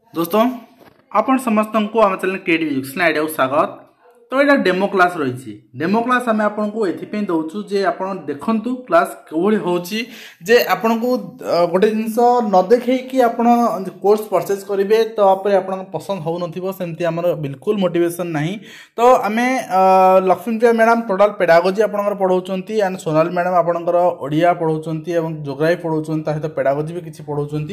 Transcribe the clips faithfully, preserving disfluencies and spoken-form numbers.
दोस्तों आपण समस्त को आम चैनल क्रिएटिव आइडिया स्वागत। तो यहाँ डेमो क्लास रही डेमो क्लास आम आपको ये दौचु जे आप देखु क्लास कौन होची जे आपन को गोटे जिनस न देखे कि आप कोर्स परचेज करेंगे तो आप पसंद हो नमती आम बिल्कुल मोटिवेशन नहीं। तो आम लक्ष्मीप्रिया मैडम टोटाल पेडागोजी आप पढ़ाऊँच एंड सोनाली मैडम आपंकर ओडिया पढ़ाऊँच जोग्राफी पढ़ाऊँच सहित पेडागोजी भी किसी पढ़ाऊँच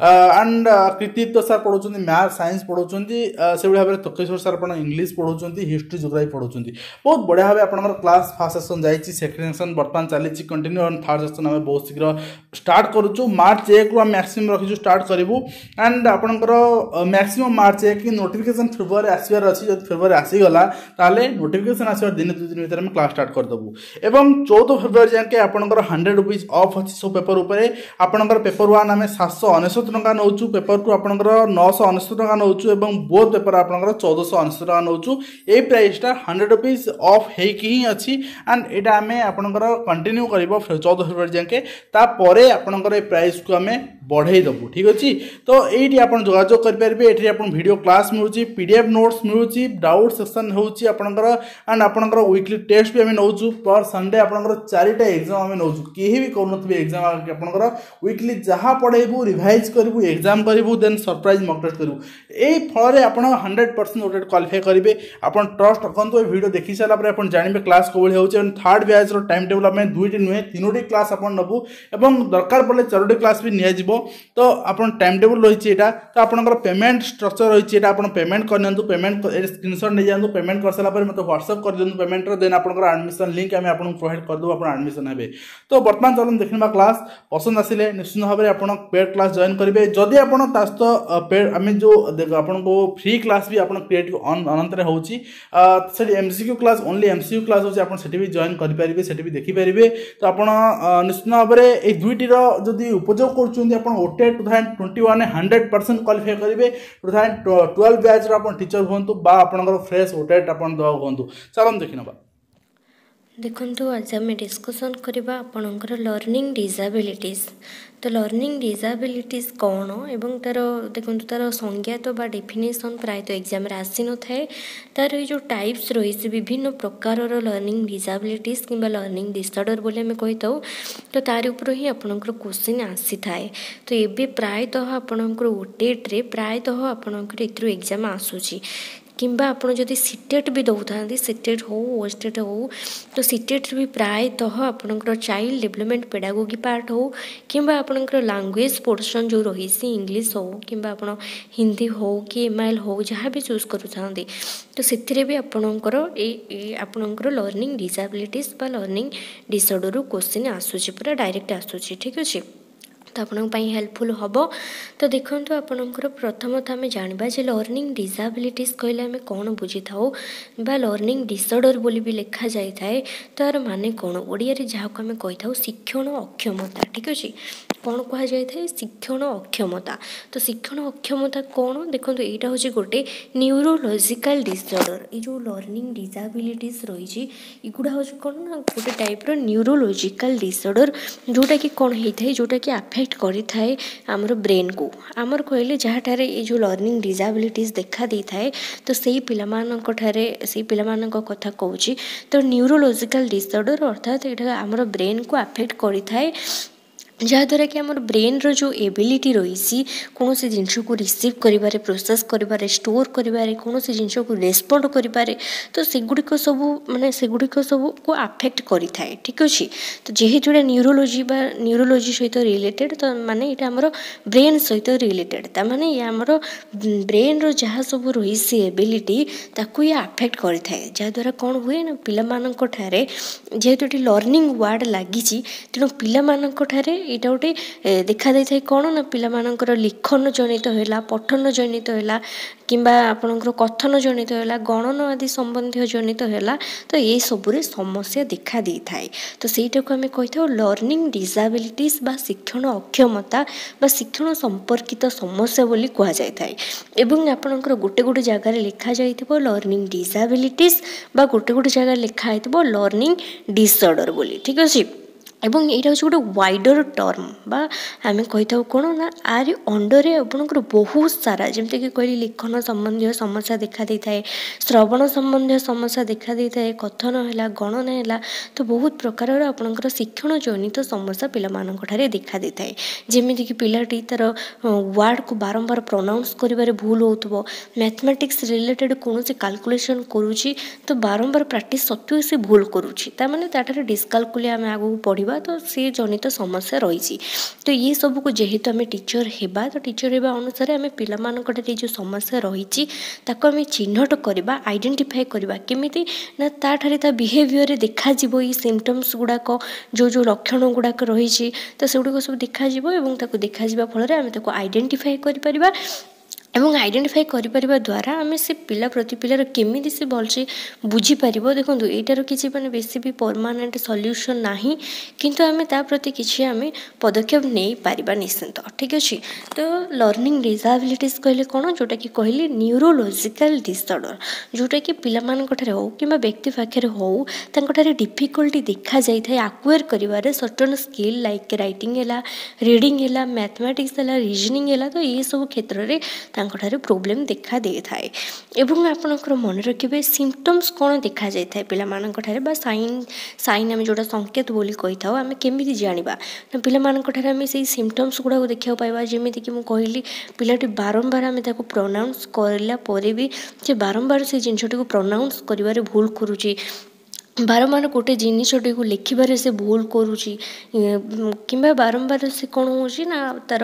एंड कृतित्व सार पढ़ाऊँच मैथ साइंस पढ़ाऊँच से भाव में तकेश्वर सार आप इंग्लीश पढ़ाऊँच हिस्ट्री जोग्राफी पढ़ाऊँ बहुत बढ़िया भाव आपंकर क्लास फास्ट सेक्शन जाइए सेकेंड सेक्शन बर्तमान चली कंटिन्यू और थर्ड सेक्शन आम बहुत शीघ्र स्टार्ट करूँ मार्च एक रु मैक्सिमम रखी स्टार्ट करूँ एंड आपंकर मैक्सिमम मार्च एक नोटिफिकेशन फेब्रुआरी आसबार अच्छी जब फेब्रुआरी आसीगला ताले नोटिफिकेशन आसबार दिन दुई दिन भर क्लास स्टार्ट करदेबू एवं चौदह फेब्रुआरी जाके आपंकर हंड्रेड रुपीज ऑफ अच्छी सब पेपर उपर आपंकर पेपर वन आम सातश अनेशत टका नौ पेपर टू आपंकर नौश अनेशत टका नौ बोथ पेपर आपंकर चौदह अनेशत टका नौ ये प्राइस हंड्रेड रुपीज ऑफ ही अच्छी एंड यहाँ आम आपंकर कंटिन्यू कर चौदह फेब्रुआरी जाके तापर आपंकर ये प्राइस को आम बढ़ई देवु ठीक अच्छे। तो ये आप जोगाजोग करेंगे ये वीडियो क्लास मिलूँ पीडीएफ नोट्स मिलूँ डाउट सेक्शन होकर एंड आपंकर वीकली टेस्ट भी आम नौ पर संडे आपंकर चारिटा एग्जाम आम नौ कहीं भी करूँ एग्जाम आपंकर वीकली जहाँ पढ़ेबू रिवाइज करूँ एग्जाम करूँ देन सरप्राइज मॉक टेस्ट करूँ यही फल आप हंड्रेड परसेंट ओटेट क्वालिफाई करेंगे आप ट्रस्ट रखते वीडियो देखी सारापर आप जानते क्लास कौन हो थर्ड बैच टाइम टेबल आम दुईटी नुहे तीनोटी क्लास आप नबू और दरकार पड़े चारोटी क्लास भी नि तो आप टाइम टेबल रही है तो आपंकर पेमेंट स्ट्रक्चर रही है आप पेमेंट करनी पेमेंट स्क्रीनशॉट नहीं जातु पेमेंट कर सारापर मतलब व्हाट्सएप कर दिखाँ पेमेंट देन आपंकर एडमिशन लिंक आम आपको प्रोवाइड करदेव आप एडमिशन हे। तो बर्तमान चलो देखा क्लास पसंद आसिले निश्चित भाव में आप पेड क्लास जॉइन करेंगे जदि आप पेड आम जो आपको फ्री क्लास भी आप क्रिएटिव अनंत होची MCQ class only MCQ class होची आप सेठी भी जॉइन करि परिबे सेठी भी देखि परिबे। तो आप निश्चित भाव में ए दुईटी जदि उपयोग करूछुंदी आप OTET two thousand twenty one hundred percent qualify करेंगे टू थाउजेंड ट्वेल्व बैच आप टीचर हूँ बा आपंकर फ्रेश ओटेट आप हूँ चलो देखी ना देखो आज आम डिस्कसन करवा आपणकर लर्निंग डिसेबिलिटीज। तो लर्निंग डिसेबिलिटीज कौन एवं तार देखो तार संज्ञा तो बा डेफिनेशन प्राय तो एग्जाम आसी न थाए तार ये जो टाइप्स रही विभिन्न प्रकार लर्निंग डिसेबिलिटीज कि लर्निंग डिसऑर्डर बोले आम कही था तो तार उपर ही आपणकर क्वेश्चन आसी थाए। तो ये प्रायतः आपणकर ओटेट रे प्रायतः आपणकर एथरू एग्जाम आसूची किंबा आपड़ जदि सीटेट भी दौरान सीटेट हो ओस्टेट हो तो सीटेट भी प्रायतः आपंकर चाइल्ड डेवलपमेंट पेडागोगी पार्ट हो किंबा आपंकर लैंग्वेज पोर्शन जो रही इंग्लिश हो किंबा आप हिंदी हो कि एमआईएल हो जहाँ भी चूज करूँ तो से भी आपंकर आपंकर लर्निंग डिसेबिलिटीज बा लर्निंग डिसऑर्डर क्वेश्चन आसूची पूरा डायरेक्ट आसूची ठीक अच्छे। तो आपंपाई हेल्पफुल हम। तो देखो आपंकर प्रथमतः आम जानवा जे लर्निंग डिसेबिलिटीज कहले आम कौन बुझी था बा लर्निंग डिसऑर्डर बोली भी लिखा जाए थाए तार माने कौन ओडिया रे जहाँ को आम कही था शिक्षण अक्षमता ठीक अच्छे कौन कह जाए शिक्षण अक्षमता। तो शिक्षण अक्षमता कौन देखो यहाँ हूँ गोटे न्यूरोलॉजिकल डिसऑर्डर ये जो लर्निंग डिसेबिलिटीज रही युवा हूँ कौन ना गोटे टाइप्र न्यूरोलॉजिकल डिसऑर्डर जोटा कि कौन होता है जोटा कि अफेक्ट करें आमर ब्रेन को आमर कहले जहाँ ये जो लर्निंग डिसेबिलिटीज देखा दे थाए तो सही पिलामानंकठारे से पिलामानंक कथा कहूँ तो न्यूरोलॉजिकल डिसऑर्डर अर्थात यहाँ आमर ब्रेन को अफेक्ट करें जहाँद्वारा कि आम ब्रेन रो जो एबिलिटी रही कौन से जिनस को रिसीव करें प्रोसेस करें स्टोर करें कौन से जिनस को रेस्पॉन्ड करें तो सेगुड़िक सब माने सेगुड़िक सब को अफेक्ट करें ठीक अच्छे। तो जेहेतु न्यूरोलोजी बा न्यूरोलोजी सहित रिलेटेड तो माने ये आमर ब्रेन सहित रिलेटेड ताने ये आमर ब्रेन रो जहाँ सब रही सी एबिलिटी ताकू ये अफेक्ट करें जहाँद्वारा कौन हुए ना पिलामानंकठारे जेहेतु ये लर्निंग वर्ड लगी तेणु पिलामानंकठारे यहाँ गोटे देखा जाए कौन ना पिलामानंकर लिखन जनित है पठन जनित है किंबा आपणकर कथन जनित है गणन आदि संबंधी जनित है तो ये सबुरे समस्या देखा दे थाए। तो ସେଇଟା को आम कही था लर्निंग डिसेबिलिटीज बा शिक्षण अक्षमता बा शिक्षण संपर्कित समस्या बोली कह जाए थाए एवं आपणकर गोटे गोटे जगार लिखा जाइथिबो लर्निंग डिसेबिलिटीज बा गोटे गोटे जगह लिखा होइथिबो लर्निंग डिसऑर्डर बोली ठीक अछि। एवं यहाँ हूँ गोटे वाइडर टर्म बा आम कही था कौन ना आर अंडर आपंकर बहुत सारा जमीक कहली लिखन संबंधी समस्या देखा दे था श्रवण संबंधी समस्या देखा दे था कथन है गणन है तो बहुत प्रकार आपंकर शिक्षण जनित समस्या पाखे देखा दे था जमीक पिलाटी तार वर्ड को बारंबार प्रोनाउंस कर भूल हो मैथमेटिक्स रिलेटेड कौन कैलकुलेशन करुँची तो बारंबार प्रैक्टिस सत्वे से भूल करुँची तार ताठार डिस्कालकुलिया आम आगू पढ़ा तो सी जनित समस्या रही तो ये सब को जेहेतु आम टीचर हेबा तो टीचर हेबा अनुसार आम पे जो समस्या रही आम चिन्हट करवा आइडेंटिफाई करवा केमिति ना ताठारे ता बिहेवियर देखा ये सिम्पटम्स गुड़ाक जो जो लक्षण गुड़ाक रही तो से गुड़ाक सब देखा और देखा फल आम आइडेंटिफाई कर एवं आइडेंटिफाई करिपरिबा द्वारा आम से पिला प्रति पिलार केमिति से भलसे बुझीपर देखो यार किसी मैंने बेसी भी परमानेंट सल्यूशन नाही किंतु आम ता प्रति किसी आम पदक्षेप नहीं पारिबा निश्चिंत ठीक अच्छे तो लर्निंग डिसेबिलिटीज कहले कौन जोटा कि कहली न्यूरोलॉजिकल डिसऑर्डर जोटा कि पिलामानकठारे हो कि व्यक्ति पाखे हो तांकठारे डिफिकल्टी देखा जाए था आक्वायर करिवारे सर्टन स्किल लाइक राइटिंग है रीडिंग है मैथमेटिक्स है रीजनिंग है तो ये सब क्षेत्र में प्रोब्लेम देखा दे थाए एवं आपनकर मन रखिए सिम्पटम्स कौन देखा जाए था पिलामानकठारे बा साइन साइन आम जोटा संकेत बोली कही था आम केमी जाना ना पिलामानकठारे आम से सिम्पटम्स गुड़ा देखा पाइबा जमीक कि कहली पिलाटी बारंबार आम प्रोनाउंस करला पर भी से बारंबार से जिनटी को प्रोनाउंस कर भूल करुँची बारंबार गोटे जिनटी को लिखिबारे से भूल करुँची कि बारंबार से कौन हो तार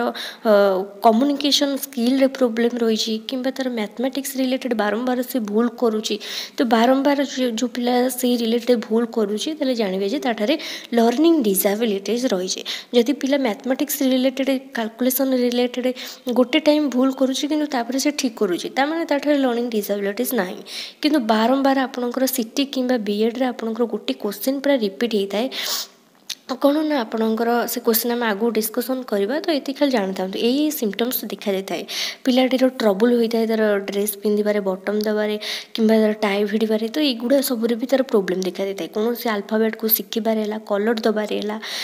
कम्युनिकेशन स्किल रे प्रोब्लेम रही कि तार मैथमेटिक्स रिलेटेड बारंबार से भूल करुँची तो बारंबार जो पिला से रिलेटेड भूल करुँची ताले जानवे जे ताठारे लर्निंग डिसेबिलिटीज रही जदि पिला मैथमेटिक्स रिलेटेड कैलकुलेशन रिलेटेड गोटे टाइम भूल करुँची किंतु तापर से ठीक करुँची तामाने ताठारे लर्निंग डिसेबिलिटीज नाही किंतु बारंबार आपनकर सिटी किंबा बीएड रे आपनकर गोटे क्वेश्चन पूरा रिपीट होता है कौन ना आपणकर से क्वेश्चन आम आगू डिस्कसन करवा तो ये खाली जानी था यही सिम्पटम्स देखा जाए है पिलाटीर ट्रबुल होता है तार ड्रेस पिंधारे बटम देवे कि टाई भिड़े तो युवा सब भी तार प्रोब्लेम देखा जाए कौन से आल्फाबेट को शिखबार है कलर दबारे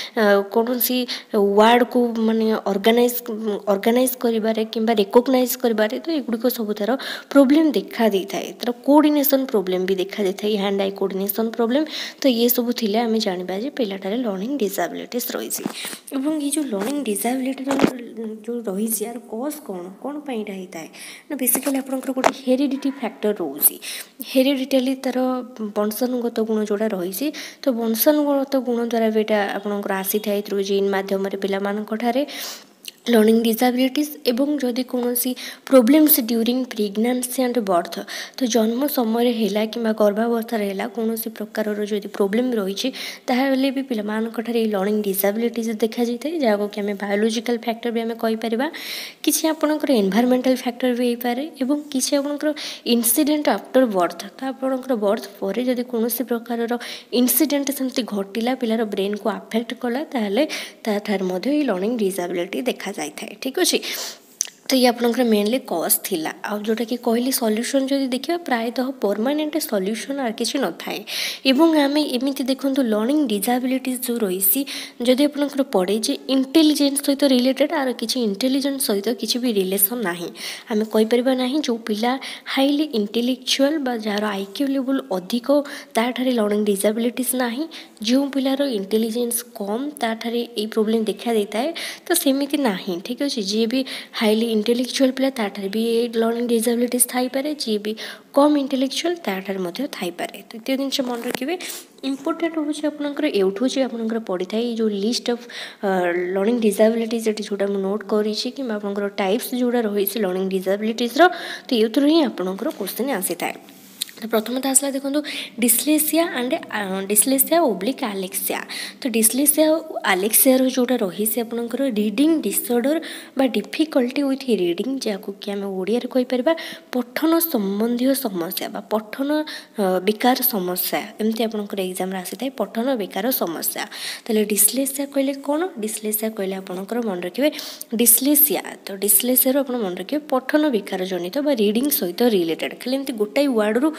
कौन सी वर्ड को माने ऑर्गेनाइज ऑर्गेनाइज करिबारे किंबा रिकॉग्नाइज करिबारे तो एगुड़िक सब तार प्रोब्लेम देखा दे थाए तार कोऑर्डिनेशन प्रोब्लेम भी देखा जाए है हैंड आई कोऑर्डिनेशन प्रोब्लेम तो ये सब थिले आमे जानिबा जे पिलाटारे लर्निंग डिसेबिलिटीज रही एवं ये जो लर्निंग डिसेबिलिटी जो रही यार कज कौन कौन होता है ना बेसिकली आपंकर गोटे हेरिडिटी फैक्टर रोचे हेरिडिटली तार वंशानुगत गुण जोड़ा रही तो वंशानुगत गुण द्वारा भी आपंकर आसी था थ्रू जीन मध्यम पिलामानकठारे लर्निंग डिसेबिलिटीज एवं जदि कौन सी problems during pregnancy and birth तो जन्म समय है कि गर्भावस्था है कौन सी प्रकार जो प्रोब्लेम रही ताहले भी पिलामानकठारे लर्निंग डिसेबिलिटीज देखा जाए जहाँ कि आम बायोलोजिकल फैक्टर भी आम कहीपर किसी आपणकर एनवायरमेंटल फैक्टर भी हो पाए और किसी आपणकर इनसीडेंट आफ्टर बर्थ तो आपणकर बर्थ पर जदि कौन सी प्रकार इनसीडेंट सेमती घटिला पिलार ब्रेन को अफेक्ट कला ताहले ताठार मध्य ये लर्निंग डिसेबिलिटी देखा जाए ठीक अच्छे तो ये आपंकर मेनली कज थिला आ जोटा कि कहली सल्यूशन जदि देखिए प्रायतः परमानेंट सल्यूशन आर किसी न थाए एवं आम एमती देखो लर्निंग डिसेबिलिटीज जो रही जदि आपंकर पड़े जे इंटेलिजेंस सहित रिलेटेड आर किसी इंटेलिजेंस सहित किसी भी रिलेसन ना आम कहीपर ना जो पिला हाईली इंटेलेक्चुअल बा जार आईक्यू लेवल अधिक ताठारे लर्निंग डिसेबिलिटीज ना जो पिलार इंटेलिजेंस कम ताठारे ये प्रोब्लेम देखा देता है तो सेमती ना ठीक अच्छे जी भी हाईली इंटेलेक्चुअल पिला ताठार भी लर्निंग डिसेबिलिटीज थाईपे जी भी कम इंटेलेक्चुअल ताठार मध्य थाईपे तो ये जिन मन रखिए इम्पोर्टाट हूँ आपंकर एवठू जो आपंकर पड़ी था जो लिस्ट ऑफ लर्निंग डिसेबिलिटीज ये जोटा नोट करी कि आपंकर टाइप्स जोड़ा रही लर्निंग डिसेबिलिटीज तो ये ही आपंकर क्वेश्चन आसी था तो प्रथम तो आसला देखो dyslexia and dyslexia oblique alexia तो डिस्लेसिया एलेक्सिया जोटा रही से आपंकर रीडिंग डिसऑर्डर बा डिफिकल्टी विथ रीडिंग जहाँ कि आम ओडिया कहीपर पठन संबंधी समस्या बा पठन बेकार समस्या एमती आपंकर एग्जाम आसी था पठन बेकार समस्या तो डिस्लेसिया कहले कौन डिस्लेसिया कहले आपंकर मन रखिए डिस्लेसिया तो डिस्लेसिया आप मन रखिए पठन बेकार जनित बा रीडिंग सहित रिलेटेड खाली एमती गोटाए वर्ड रु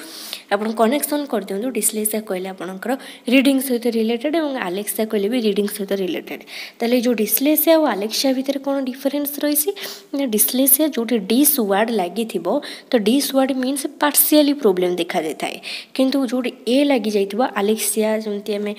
आप कनेक्शन कर दिंतु डिस्लेक्सिया कहले आपंकर रीडिंग सहित रिलेटेड और आलेक्सिया कहले भी रीडिंग सहित रिलेटेड ताले जो डिस्लेक्सिया और आलेक्सिया भितर कौन डिफरेन्स रही डिस्लेक्सिया जो डिस वर्ड लगी तो dys word means partially problem देखा जाता है किंतु जो ए लगी जाइथिबो आलेक्सिया जमती आम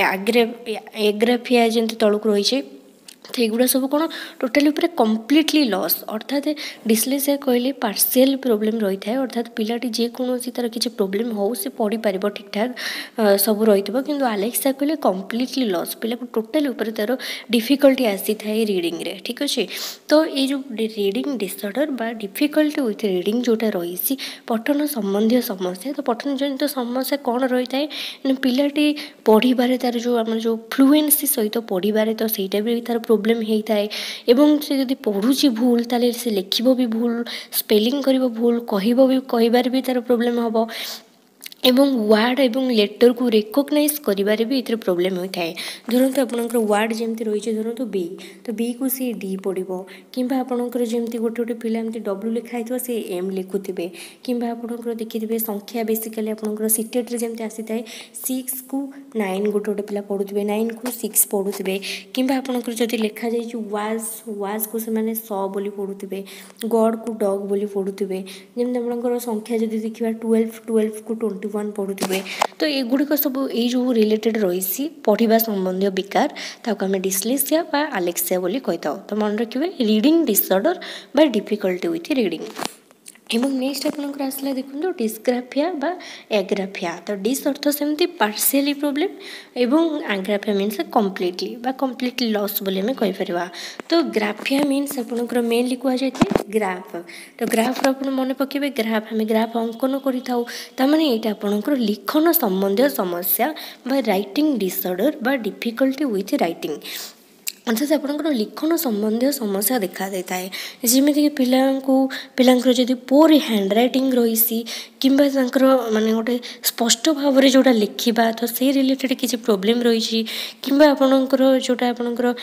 एग्राफिया जमती तलक रही एगुड़ा सब कौन टोटाली कम्प्लीटली लॉस अर्थात डिस्लेक्सिया कहले पार्शियल प्रोब्लेम रही है अर्थात पिलाटी जेकोसी तार किसी प्रोब्लेम हो से पढ़ी पार ठीक ठाक सब रही है कि आलेक्सिया कहले कम्प्लीटली लॉस पिला को टोटाली तार डिफिकल्टी आसी थाए रीडिंग रे ठीक अच्छे तो ये जो रीडिंग डिसऑर्डर बा डिफिकल्टी विथ रीडिंग जोटा रही पठन संबंधी समस्या तो पठन जनित समस्या कौन रही है पिलाटी पढ़ी तार जो आम जो फ्लुएंसी सहित पढ़ी तो सहीटा भी तार प्रोब्लेम होता है एवं से जब पढ़ुची भूल ताले से लिखिबो भी भूल स्पेलिंग करिबो भूल कहिबो भी कहिबार भी तार प्रोब्लेम हबो एवं वार्ड एवं लेटर को रेकग्नाइज करिबारे भी इतरे प्रॉब्लम होता है धरतु आपनकर वार्ड जेमती रही धरतु बी तो बी को सी डी पड़ो कि आपनकर जमती गोटे गोटे पिला एमती डब्ल्यू लिखाई थो सी एम लिखुवे कि आपनकर देखिए संख्या बेसिकली आपनकर सीटेट रे जेमती आसी थाए सिक्स को नाइन गोटे गोटे पिला पढ़ुवे नाइन को सिक्स पढ़ुवे कि आपनकर जदि लिखा जाए वाज वाज को से स बोली पढ़ुवे गॉड को डॉग बोली पढ़ुवे जमती आपनकर संख्या जदि देखिबा ट्वेल्व ट्वेल्व को ट्वेंटी वन पढ़ुवे तो एगुड़िक सब ये जो रिलेटेड रही पढ़ा संबंधी विकार ताको आम डिस्लेक्सिया बा आलेक्सिया बोली कही था तो मन रखिए रीडिंग डिसऑर्डर बा डिफिकल्टी विथ रीडिंग एवं नेक्स्ट आपंकर आसला देखो डिस्ग्राफिया बा एग्राफिया तो डिस अर्थ सेमती पार्शियली प्रोब्लेम एवं आग्राफिया मीन्स कम्प्लीटली बा कम्प्लीटली लॉस बोली आम कहीपर तो ग्राफिया मीन्स आपंकर मेनली कहुए ग्राफ तो ग्राफ आप मन पकेबे ग्राफ आम ग्राफ अंकन करें यहाँ आपंकर लिखन संबंधी समस्या बा राइटिंग डिसऑर्डर बा डिफिकल्टी विथ राइटिंग अर्थात आपंकर लिखन संबंधी समस्या देखा देता है जमीक पिला पिलांकर जदि पोर हैंड रईटिंग रही कि माने गोटे स्पष्ट भाव में जोटा लिखा तो से रिलेटेड किसी प्रोब्लेम रही कि आपणकर जोटा आपणकर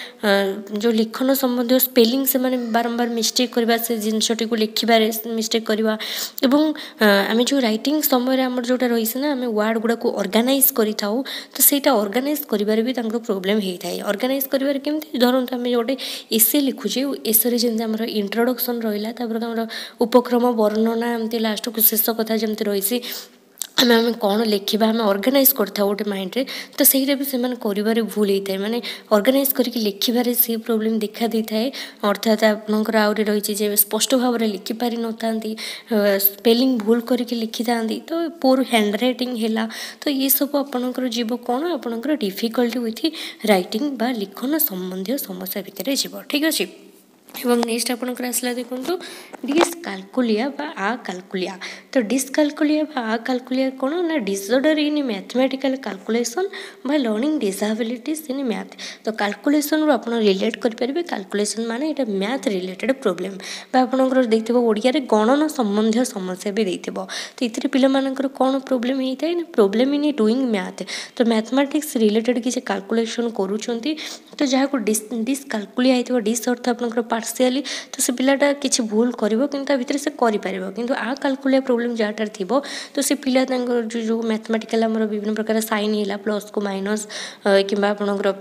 जो लिखन संबंधी स्पेलिंग से माने बारंबार मिस्टेक करवा से जिनसटी को लिखार मिस्टेक करवा एवं आम जो रईटिंग समय आम जोटा रही ना आम वार्ड गुड़ा को ऑर्गेनाइज करी थाउ तो सेटा ऑर्गेनाइज करिबार भी तांको प्रोब्लेम होता है ऑर्गेनाइज करिबार केमती धरतु आम गोटे एसे लिखुचे एसे जमी आम इंट्रोडक्शन रहा तापर आम उपक्रम वर्णना एमती लास्ट को शेष कथा जमी रही आम आम कौन लिखा आम ऑर्गेनाइज करता गोटे माइंड रे तो सहीटा भी से कर भूल होता है माने ऑर्गेनाइज करके लिखार से प्रोब्लेम देखा दी थाए अर्थात आपंकर आहरी रही स्पष्ट भाव में लिखिपारि न था स्पेलिंग भूल करके लिखि था तो पोर हैंड रईटिंग है तो ये सब आपंकर जीव कौन आपंकर डिफिकल्टी विथ राइटिंग बा लिखन संबंधी समस्या भितर जीव ठीक अच्छे एवं नेक्स्ट आपंकर आसला देखो डिसकाल्कुलिया बा आ काल्कुलिया तो डिसकाल्कुलिया बा आ काल्कुलिया कौन ना डिसऑर्डर इन मैथमेटिकल कैलकुलेशन बा लर्निंग डिसेबिलिटीज इन मैथ तो कैलकुलेशन रो आपण रिलेट करेंगे कैलकुलेशन माने ये मैथ रिलेटेड प्रोब्लेम बा आपंकर देखिए ओडिया रे गणन संबंधी समस्या भी देखिए तो ये पिलामानकर कौन प्रोब्लेम होता है प्रोब्लेम इन डूइंग मैथ तो मैथमेटिक्स रिलेटेड किसी कैलकुलेशन करूछंती तो जहाँ को डिस डिसकाल्कुलिया होता डिस अर्थ आपंकर पार्शियली तो से पिलाटा किसी भूल करिवो किंतु भितर से करि परिवो किंतु आ कैलकुलिया प्रोब्लेम जहाँटार थिबो तो से पिला तांकर जो जो मैथमेटिकल हमर विभिन्न प्रकार साइन हिला प्लस को माइनस किंबा आपनकर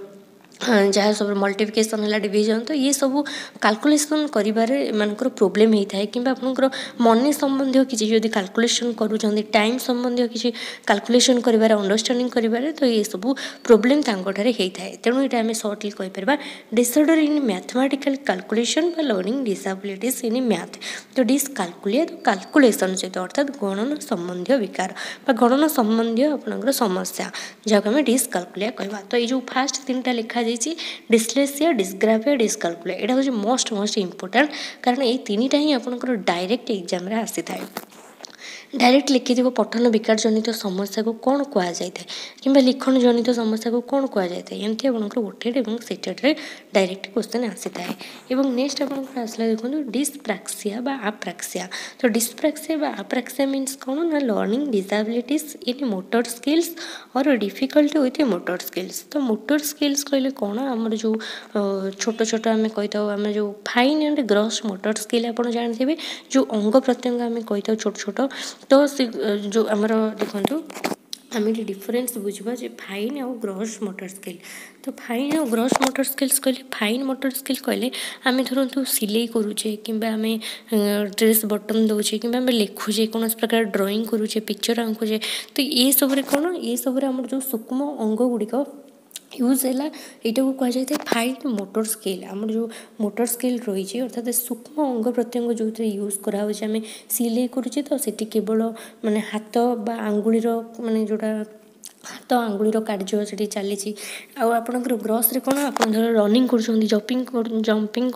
जहाँ सब मल्टीप्लिकेशन है डिविजन तो ये सब कैलकुलेशन करिबारे मानकर प्रोब्लेम होता है कि आपनकर मनी संबंधी किसी जदि कैलकुलेशन करूछंती टाइम संबंधी किसी कैलकुलेशन करिबारे अंडरस्टैंडिंग करिबारे तो ये सब प्रोब्लेम तांकोठारे होता है तेणु ये आम सर्टली कहि परबा डिसऑर्डर इन मैथमेटिकल कैलकुलेशन बा लर्निंग डिसेबिलिटीज इन मैथ तो डिसकाल्कुलिया तो कैलकुलेशन सहित अर्थात गणन संबंधी विकार बा गणन संबंधी आपनकर समस्या जहाँ आम डिसकाल्कुलिया कहवा तो ये जो फास्ट तीन टा लिखा डिस्लेक्सिया डिस्ग्राफिया डिसकाल्कुलिया यहाँ हूँ मोस्ट मोस्ट इम्पोर्टाट कारण ये तीन टा ही आपंकर डायरेक्ट एग्जाम रे आसी थाए डायरेक्ट लिखि पठन विकार जनित समस्या को कौन कहुए कि लिखन जनित समस्या को कौन कहुए एमती आपंकर ओटेट और सीटेट रे डायरेक्ट क्वेश्चन आसी थाए एवं नेक्स्ट आपंकर आसला देखो डिस्प्राक्सिया बा अप्राक्सिया तो डिस्प्राक्सिया बा अप्राक्सिया मीन्स कौन ना learning disabilities in motor skills और डिफिकल्टी विथ मोटर स्किल्स तो मोटर स्किल्स कहले कौन आमर जो छोट छोट आम कही था आम जो fine and gross motor skill आप जानते जो अंग प्रत्यंग आम कही था छोट छोट तो से जो आमर देखो आम ये डिफरेन्स बुझा जे फाइन आउ ग्रॉस मोटर स्किल। तो फाइन आउ ग्रॉस मोटर स्किल्स कहले फाइन मोटर स्किल कहले आम धरतु सिलाई करुचे कि आम ड्रेस बटन दौचे कि आम लिखुचे कौन प्रकार ड्रॉइंग करुचे पिक्चर आंकुचे। तो ये सब कौन ये सब आम जो सूक्ष्म अंग गुड़िक यूज है यहाँ को कह जाए फाइन मोटर स्किल। आम जो मोटर स्किल रही अर्थात सूक्ष्म अंग प्रत्यंग जो यूज कराऊे आम सिलाई करुचे तो सेठी केवल माने हाथ बा आंगुलीर माने जोटा हाथ आंगुलीर कार्य से चली आपंकर ग्रॉस रे कौन आप रनिंग कर जंपिंग जंपिंग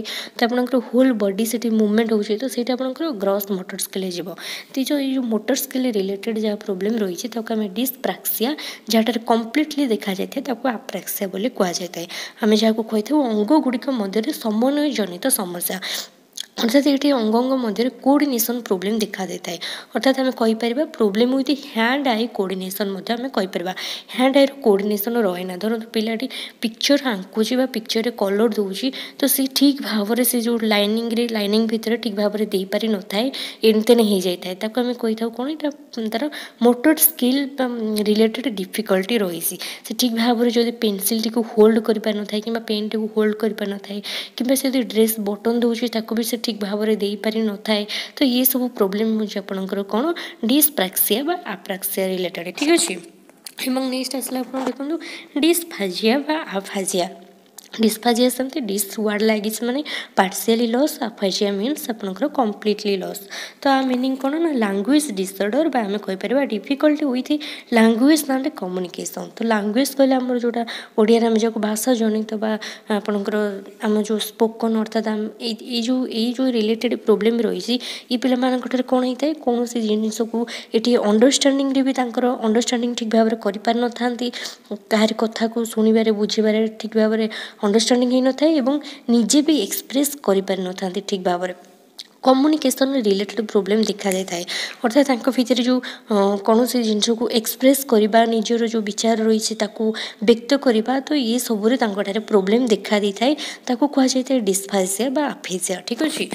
कर होल बॉडी से मूवमेंट होती तो सही आपंकर ग्रॉस मोटर स्किल हो। तो जो ये मोटर स्किल रिलेटेड जहाँ प्रोब्लेम रही है आम डिस्प्राक्सिया जहाँ कम्प्लीटली देखा जाए आप्राक्सिया बोली कहुए आम जहाँ कही था अंग गुड़िक मध्य समन्वय जनित समस्या अर्थात ये अंग अंग मध्य कोऑर्डिनेशन प्रोब्लेम देखा देता है। अर्थात आम कहीपर problem with hand eye coordination आम कहीपर हैंड आई कोऑर्डिनेशन रहे ना धरत पिलाटी पिक्चर आंकुची पिक्चर कलर दूसरी तो सी ठीक भाव से जो लाइनिंग रे लाइनिंग भितर ठीक भाव में दे पारि न थाए एमतेन हो जाए ताको आम कही था कौन यहाँ तार मोटर स्किल रिलेटेड डिफिकल्टी रही से ठीक भाव में जो पेनसिल टी होल्ड कर पार न थाए कि पेन टी होल्ड कर पार न थाए कि से ड्रेस बटन दूसरी ताको भी से ठीक भाव में दे पारि न थाए। तो ये सब प्रोब्लेम हो आपंकर कौन डिस्प्राक्सिया बा आप्राक्सिया रिलेटेड ठीक अच्छे। एवं नेक्स्ट आसला आप देखो डिस्फाजिया बा आफाजिया। डिस्फाजिया सेमती डिस वर्ड लगी माने पार्शियली लॉस आफाजिया मीन्स आपंकर कम्प्लीटली लॉस। तो आ मीनिंग कौन ना लैंग्वेज डिसऑर्डर बा आम कहीपर difficulty with language and communication. तो लैंग्वेज कहले आम जोटा ओडिया आम जो भाषा जनित बा आपंकर आम जो स्पोकन अर्थात आम ये जो ये जो रिलेटेड प्रोब्लेम रही ये पे कौन होता है कौन सी जिनस को ये अंडरस्टांडिंग भी अंडरस्टांडिंग ठीक भाव में कर पार न था कहार कथा को शुणवे बुझे ठीक भाव में अंडरस्टांडिंग हो न थाए एवं निजे भी एक्सप्रेस कर पार न था ठीक भाव में कम्युनिकेशन रिलेटेड प्रोब्लेम देखा जाता है। अर्थात भितर जो कौन से जिनस को एक्सप्रेस करवा निजर जो विचार रही है व्यक्त करवा तो ये सबुरे प्रोब्लेम देखा दी थाए ताको कह जाए डिस्फाजिया बा आफेजिया ठीक अच्छे।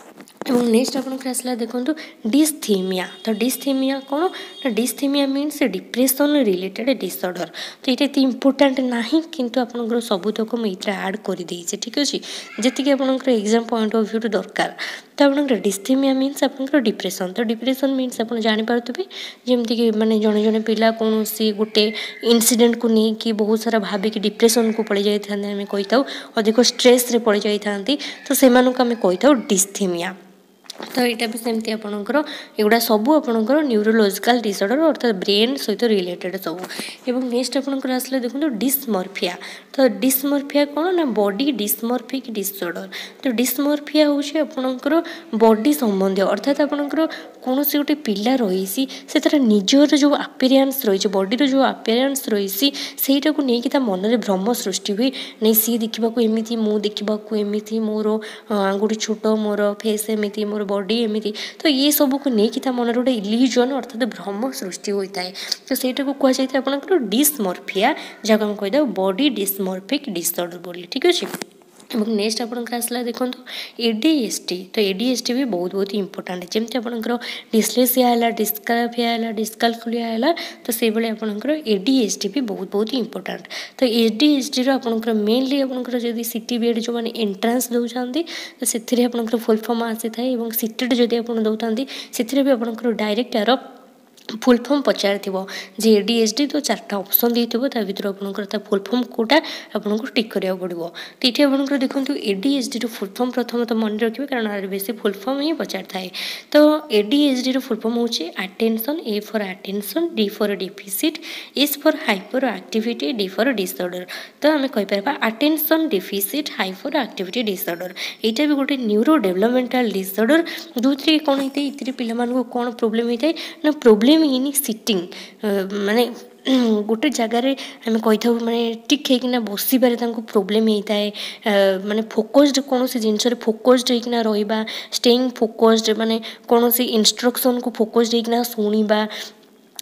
और नेक्स्ट आपन आसला देखो डिस्थीमिया। तो डिस्थीमिया कौन ना dysthymia means depression related disorder. तो ये इम्पोर्टाट ना किंतु आपन सबुतक मुझे आड कर देचे ठीक अच्छे जी आपंकर एग्जाम पॉइंट ऑफ व्यू दरकार। तो आपंकर डिस्थीमिया मीन्स आपंकर डिप्रेशन। तो डिप्रेशन मीन्स आप जानीपे जमीक मैंने जड़े जड़े पिला कौन सी गोटे इनसीडेंट को लेकिन बहुत सारा भाविक डिप्रेशन को पड़ जाते आम कही था अधिक स्ट्रेस पड़ जाती तो से आम कही था डिस्थीमिया। तो यहाँ भी सेमती आपंकर एगुड़ा सब आपंकर न्यूरोलोजिकल डिसऑर्डर अर्थात ब्रेन सहित रिलेटेड सब। एवं नेक्स्ट आपंकर आसले देखो डिस्मॉर्फिया। तो डिस्मॉर्फिया कौन ना बॉडी डिस्मॉर्फिक डिसऑर्डर। तो डिस्मॉर्फिया हूँ आपंकर बॉडी संबंधी अर्थात आपंकर कौन सी गोटे पिला रही से तार निजर जो अपीयरेंस रही बॉडीर जो अपीयरेंस रही सेटा को लेकिन मन में भ्रम सृष्टि हुए नहीं सी देखा एमती मु देखा एमती मोर आंगुठी छोट मोर फेस एमती मोर बॉडी एमती। तो ये सब को लेकिन मन गोटे इल्यूजन अर्थात भ्रम सृष्टि होता है। तो सहीटा को कहुई आपंकर डिस्मॉर्फिया जहाँ हम कहीदा बॉडी डिस्मॉर्फिक डिसऑर्डर बोली ठीक अच्छे। और नेक्स्ट आपंकर आसला देखो एडीएसटी। तो एडीएसटी भी बहुत बहुत इंपोर्टाट जमी आपंकर डिस्लेसिया है डिस्काफिया है डिस्कालकुलिया है तो से भाई आपंकर एडीएसटी भी बहुत बहुत इंपोर्टाट। तो एडीएसटी आपंकर मेनली आपंकर जब सीटी बीएड जो मैंने एंट्रांस दौरान तो से आपंकर फुल फॉर्म आसी थाए और सीटेड जब आप दौरान से भी आपंकर डायरेक्ट यार फुल फॉर्म पचार जे एडीएसडी तो चार्टा ऑप्शन देते ता भर आपंकर फुल फॉर्म कोटा आपको टिक करा पड़ो। तो ये आपंकर देखो एडीएसडी फुल फॉर्म प्रथम तो मन रखिए कारण बेस फुल फॉर्म ही पचार थाए। तो एडीएसडी फुल फॉर्म हो attention A for attention D for deficit S for hyperactivity D for disorder. तो आम कहीपर attention deficit hyperactivity disorder यहाँ भी गोटे न्यूरो डेवलपमेंटल डिसऑर्डर जो कौन होता है ये पिला कौन प्रोब्लेम होता है ना प्रोब्लेम इन सिटिंग माने गोटे जगार आम कही था माने टिक होना बस पारे प्रोब्लेम होता है माने फोकस्ड कौन सी जिनस फोकस्ड होना रहा स्टेइंग फोकस्ड माने कौन सी इंस्ट्रक्शन को फोकस्ड होना शुणा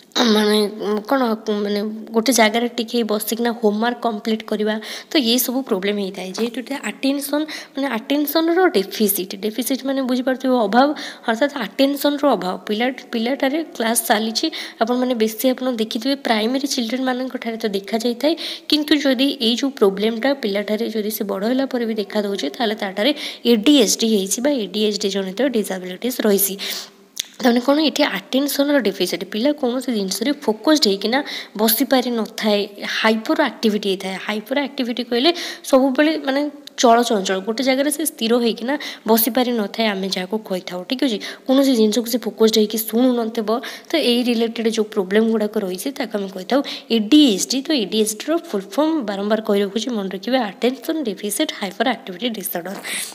माने कौन माने गोटे जगार टिके बसिकना होमवर्क कंप्लीट करवा तो ये सब प्रोब्लेम होता है जेहेतु अटेंशन माने अटेंशन रो डेफिसिट डेफिसिट माने बुझी पारथिबो अभाव अर्थात अटेंशन रो अभाव पिला पिलाटारे क्लास चली आपण माने बेसी आपण देखिथिबे प्राइमरी चिल्ड्रन मानक ठारे तो देखा जाय थाए किंतु जदि ए जो प्रोब्लेमटा पिलाटारे जदि से बड़ होला पर भी देखा दउचे ताले ताटारे एडीएचडी हेछि बा एडीएचडी जनित डिसेबिलिटीज रहिछि तमें कौन ये अटेंशन डेफिसिट पिला कौन से जिनस फोकस्ड होना बसी पारि न थाए हाइपर एक्टिविटी होता है हाइपर एक्टिविटी कहले सब बेले माने चल चंचल गोटे जगह से स्थिर होना बसी पारि न थाए आम जहाँ कही था ठीक अच्छे कौन से जिन को से फोकस्ड होकर शुणु नथिबो तो यही रिलेटेड जो प्रोब्लेम गुड़ाक रही आम कही था एडीएचडी तो एडीएचडी फुल फॉर्म बारंबार कही रखुच्छे मन रखिए attention deficit hyperactivity disorder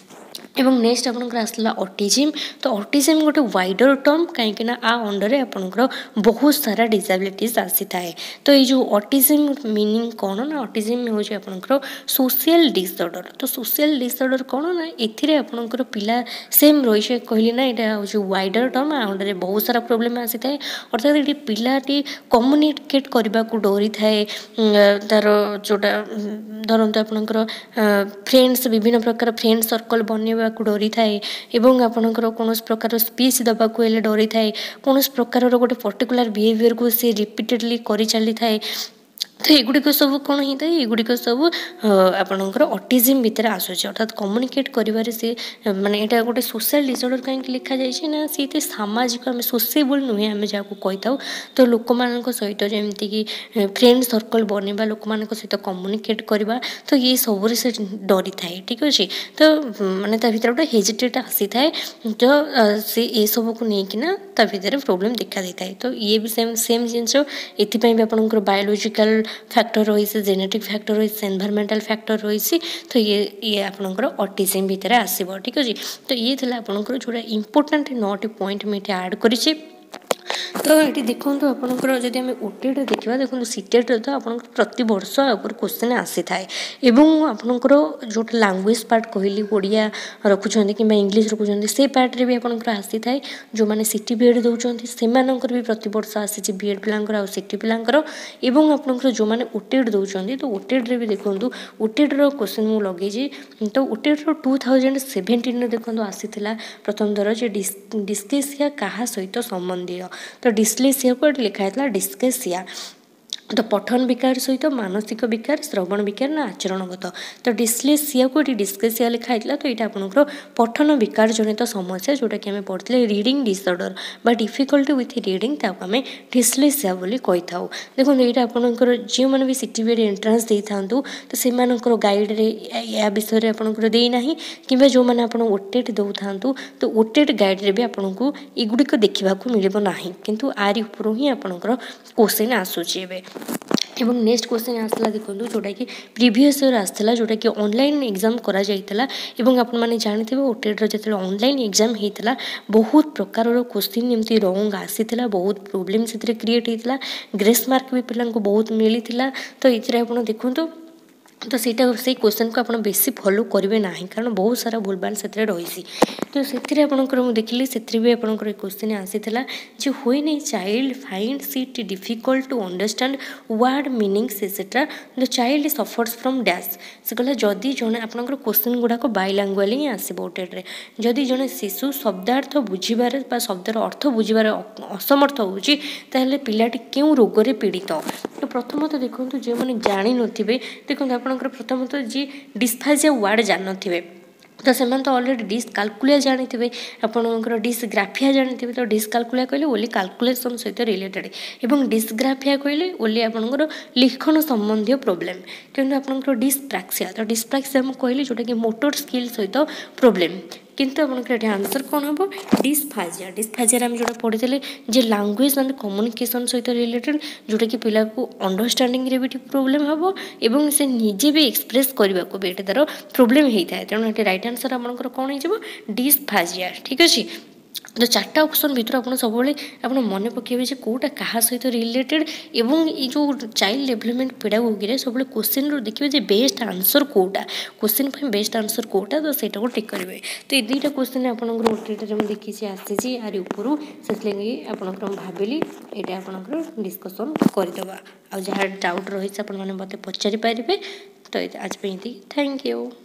एवं नेक्स्ट आपनकर आसला ऑटिज्म तो ऑटिज्म गोटे वाइडर टर्म कहीं आ अंडर आपनकर बहुत सारा डिसेबिलिटीज आसी थाए तो ये जो ऑटिज्म मीनिंग कौन ना ऑटिज्म हूँ आपनकर सोशल डिसऑर्डर तो सोशल डिसऑर्डर कौन ना एथिरे आपनकर पिला सेम रही कहली ना यहाँ हूँ वाइडर टर्म आ अंडर बहुत सारा प्रोब्लेम आसी थाए अर्थात ये पिलाटी कम्युनिकेट करने को डरी थाए तार जोटा धरतु आपनकर फ्रेंड्स विभिन्न प्रकार फ्रेंड सर्कल बनवा को डरी थाए एवं आपनकर कौन प्रकार स्पीच देवाक डरी थाए कौन प्रकार गोटे पर्टिकुलर बिहेवियर को सी रिपीटेडली कर चली थाए तो युड़िक सब कौन होता है युड़िक सब आपणकर ऑटिज्म भितर आसूस अर्थात कम्युनिकेट कर सी माने यहाँ गोटे सोशल डिसऑर्डर कहीं लिखा जाए ना सी सामाजिक आम सोसेबल नुहे आम जहाँ कही था तो लोक मान सहित जमीती कि फ्रेंड सर्कल बनवा लोक मान सहित कम्युनिकेट करवा तो ये सब से डरी थाए ठीक अच्छे तो माने भर गोटे हेजिटेट आसी थाए तो सी ये सब को लेकिन भर प्रोब्लेम देखा दी थाए तो ये भी सेम सेम जिनस ये भी आपंकर बायोलोजिकल फैक्टर रही जेनेटिक फैक्टर रही एनवायरमेंटल फैक्टर रही तो ये ये आपनकर ऑटिज्म भितर आसब ठीक अच्छे तो ये थी आपनकर जोड़ा इंपोर्टेंट नौटी पॉइंट मुझे ऐड करें तो ये देखो आपंकर जब आम ओटेट देखा देखो सीटेट तो आप प्रति वर्ष ऊपर क्वेश्चन आसी थाए एवं आपंकर जो लैंग्वेज पार्ट कहली ओडिया रखुं कि इंग्लीश रखुं से पार्ट रे भी आपंकर आसी थाए जो मैंने सीटी बीएड दौरान से भी प्रति वर्ष आसी बीएड पिलांकर आ सीटी पिलांकर एवं आपंकर जो मैंने ओटेट दौरान तो ओटेट रे भी देखो ओटेट क्वेश्चन मुझे लगे तो ओटेट टू थाउजेंड सेवेन्टीन देखो आसी प्रथम दर जे डिस्केसिया क्या सहित संबंधी तो डिस्लेसिया को लिखा था डिस्केसिया तो पठन विकार सहित मानसिक विकार श्रवण विकार ना आचरणगत तो डिस्लेसिया को डिस्केसिया लिखाई तो यहाँ आपंकर पठन विकार जनित समस्या जोटा कि आम पढ़ते रीडिंग डिसऑर्डर बा डिफिकल्टी विथ रीडिंग ताको आम डिस्लेसिया बोली कही था देखो यहाँ आपंकर जो मैंने भी सीटी बीएड एंट्रांस दे था तो से गाइड रे या विषय आपंकर देना कि जो मैंने आप ओटेट दौ था तो ओटेट गाइड रे भी आपको युड़िक देखा मिल ना किंतु आरी ऊपर ही आपंकर क्वेश्चन आसूची एवं नेक्स्ट क्वेश्चन आसला देखो जोटा कि प्रीवियस ईयर आसला जोटा कि ऑनलाइन एग्जाम करा जाइतला एवं आपण माने जानथिबे ओटेट रो जतले ऑनलाइन एग्जाम हेतला बहुत प्रकार रो क्वेश्चन एमती रॉन्ग आसीतला बहुत प्रॉब्लम सेतरे क्रिएट हेतला ग्रेस मार्क भी पिलां को बहुत मिलीतला तो इतरे आपण देखंतु तो सीटा से क्वेश्चन को आप बेसी फॉलो करेंगे ना कारण बहुत सारा भूलभाल से रही तो से आपंकर मुझे देखिली से भी आपंकर क्वेश्चन आसीला जो हुए नहीं child finds it difficult to understand word meanings etcetera the child suffers from dash से कहला जदि जड़े आपंकर क्वेश्चन गुड़ाक बाइलांगुआल ही आसब ओटेट्रे जदि जड़े शिशु शब्दार्थ बुझार शब्दर अर्थ बुझार असमर्थ होची ताहले पिलाटी क्यों रोग में पीड़ित तो प्रथमतः देखो जो मैंने जानी नथिबे देखो आपंकर प्रथमतः जी डिस्फाजिया वर्ड जान थे तो से तो ऑलरेडी डिसकाल्कुलिया जानी आपंकर डिसग्राफिया जानी तो डिसकाल्कुलिया कहले ओनली काल्कुलेसन सहित रिलेटेड एवं डिसग्राफिया कहले ओनली आपंकर लिखन संबंधी प्रोब्लेम किंतु आपंकर डिसप्राक्सिया तो डिसप्राक्सिया कहले जोटा कि मोटर स्किल सहित प्रोब्लेम किंतु आपंकर आंसर कौन हम डिसफाजिया डिसफाजिया आम जो पढ़ी जे लैंग्वेज एंड कम्युनिकेशन सहित रिलेटेड जोटा कि पिला को अंडरस्टैंडिंग रे भी प्रोब्लेम हम एवं से निजे भी एक्सप्रेस करने को भी तार प्रोब्लेम होता है तेणु ये राइट आंसर आपंकर कौन हो डिसफाजिया ठीक अच्छे तो चार्टा ऑप्शन भितर आप सब आप मन पकेबे कौटा क्या सहित रिलेटेड एवं ये जो चाइल्ड डेवलपमेंट पेडागोगी सब क्वेश्चन रू देखिए बेस्ट आंसर कौटा क्वेश्चन बेस्ट आंसर कौटा तो सहीटा को टिक करेंगे। तो ये दुईटा क्वेश्चन आपंकर ओटीटी देखी आसी यार ऊपर से आपंकर भाविली यहाँ आपंकर डिस्कसन करदे आ जहाँ डाउट रही है आप मत पचारि पारे। तो आज थैंक यू।